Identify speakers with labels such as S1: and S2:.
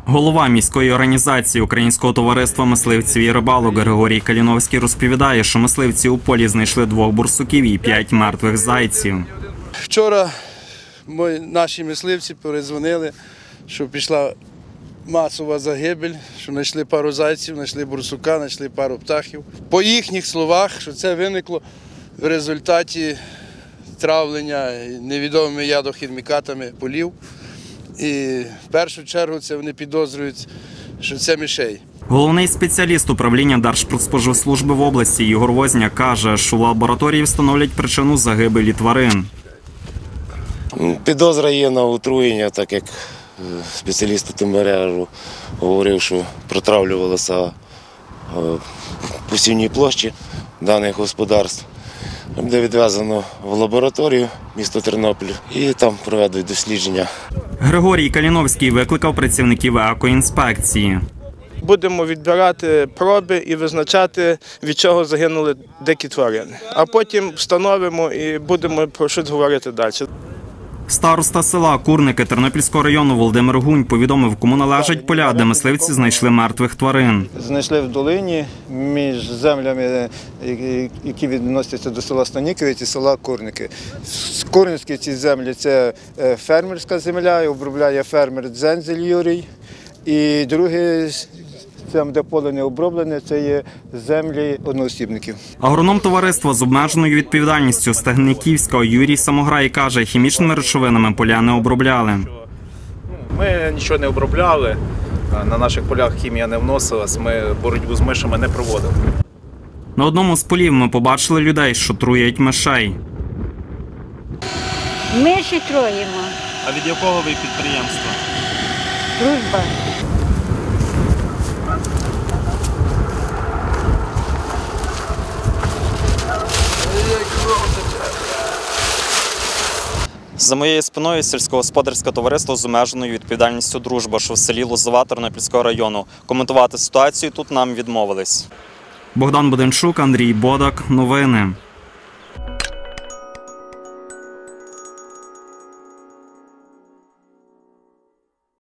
S1: Голова міської організації Українського товариства мисливців і рибалок Григорій Каліновський розповідає, що мисливці у полі знайшли 2 бурсуків і 5 мертвих зайців.
S2: Вчора наші мисливці передзвонили, що пішла масова загибель, що знайшли пару зайців, знайшли бурсука, знайшли пару птахів. По їхніх словах, що це виникло в результаті травлення невідомими ядохімікатами полів. І в першу чергу це вони підозрюють, що це мишей.
S1: Головний спеціаліст управління Держпродспоживслужби в області Ігор Возняк каже, що в лабораторії встановлять причину загибелі тварин.
S3: Підозра є на отруєння, так як спеціаліст ТМР говорив, що протравлювалося посівні площі даних господарств. Буде відвезено в лабораторію міста Тернопіль і там проведуть дослідження.
S1: Григорій Каліновський викликав працівників екоінспекції.
S4: Будемо відбирати проби і визначати, від чого загинули дикі тварини. А потім встановимо і будемо про щось говорити далі.
S1: Староста села Курники Тернопільського району Володимир Гунь повідомив, кому належать поля, де мисливці знайшли мертвих тварин.
S5: Знайшли в долині між землями, які відносяться до села Станіковець і села Курники. Курницькі ці землі – це фермерська земля, обробляє фермер Дзензель Юрій. І друге, там, де поле не оброблене, це є землі одноосібників.
S1: Агроном товариства з обмеженою відповідальністю Стегниківського Юрій Самограй каже, хімічними речовинами поля не обробляли.
S6: Ми нічого не обробляли, на наших полях хімія не вносилась, ми боротьбу з мишами не проводили.
S1: На одному з полів ми побачили людей, що труять мишей.
S7: Миші троїмо.
S1: А від якого ви підприємства?
S7: Дружба.
S1: За моєю спиною сільськогосподарське товариство з обмеженою відповідальністю «Дружба», що в селі Лозова Тернопільського району. Коментувати ситуацію тут нам відмовились. Богдан Буденчук, Андрій Бодак. Новини.